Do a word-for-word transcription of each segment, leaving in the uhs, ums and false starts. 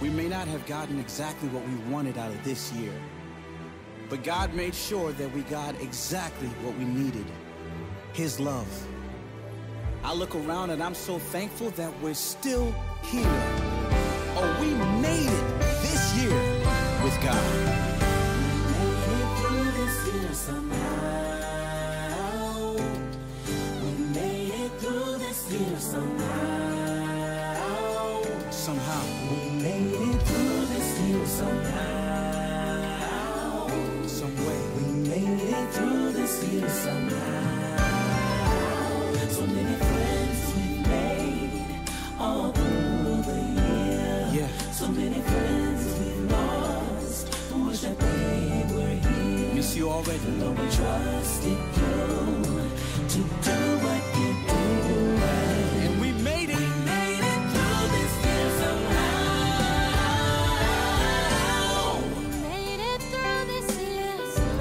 We may not have gotten exactly what we wanted out of this year, but God made sure that we got exactly what we needed, His love. I look around and I'm so thankful that we're still here. Oh, we made it this year with God. We made it through this year somehow. We made it through this year somehow. Somehow. We made it through this year somehow. Some way. We made it through this year somehow. So many friends we've made all through the year. Yeah. So many friends we've lost. Wish that they were here. Miss you already. Lord, we trusted you to do what you do. And we made it. We made it through this year somehow. We made it through this year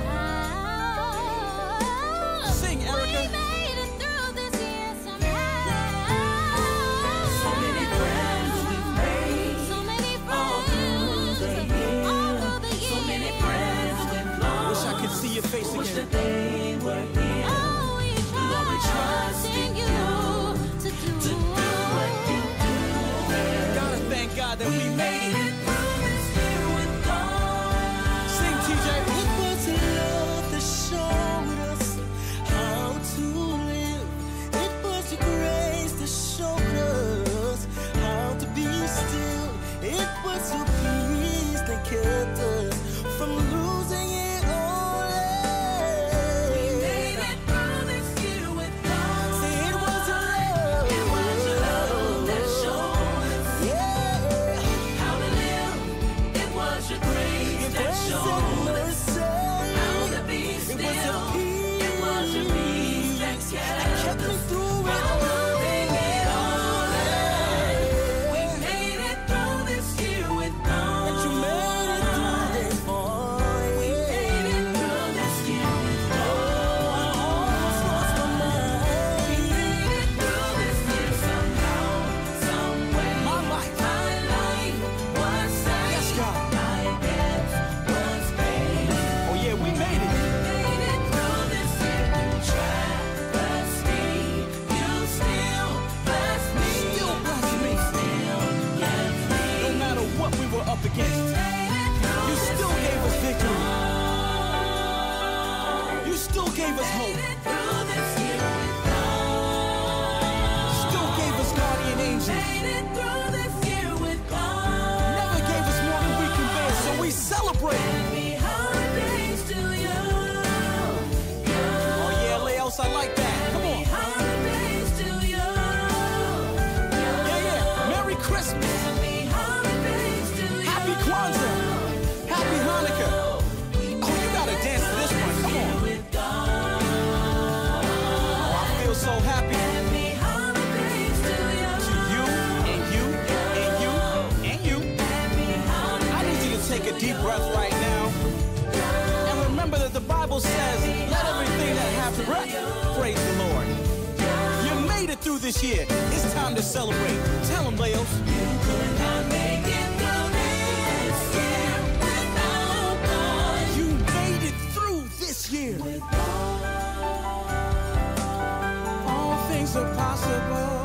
somehow. Sing, Erica. We made it through this year somehow. So many friends we've made. So many all through the friends. year. All through the So many year. friends we've lost. Wish I could see your face Wish again. that they were here. Oh, we Lord, we trust trust in in you to to do do what you do. Gotta thank God that we made it. Through this year with God. Sing, T J. It was love that showed us how to live. It was your grace that showed us how to be still. It was your peace that kept us from losing it all. We made it through this year with God. Say it was your love. It was your love that showed us Yeah. how to live. It was your grace It that was your showed us mercy. how to be It still. was your peace. It was your peace that Kept kept me us through it from all. losing it all. We made it through this year with God. That you made it through this boy. We made it through this year with God. I almost lost my mind. We made it through this year somehow, some way. My life. My life was saved. Yes, God. My debt was paid. Oh yeah, we made it. Made it through this year through travesty. You still bless me. Still bless me. Still give me. No matter what we were up against, you still gave us victory. You still gave us hope. Through this year with God. Still gave us guardian angels. Made it through this year with God. Never gave us more than we can bear, so we celebrate. Happy holidays to you. Oh yeah, Laos, I like that. Come on. Holidays to you. Yeah, yeah. Merry Christmas. Happy holidays to you. Happy Kwanzaa. Happy Hanukkah. Oh, you gotta dance to this one. Come on. With God. Oh, I feel so happy. Happy holidays to you. To you, and you, and you, and you. Happy holidays. I need you to take a deep breath right now. And remember that the Bible says, let everything that hath breath praise the Lord. You made it through this year. It's time to celebrate. Tell them, Laos. You could not make it through this year without God. You made it through this year. With God. All things are possible.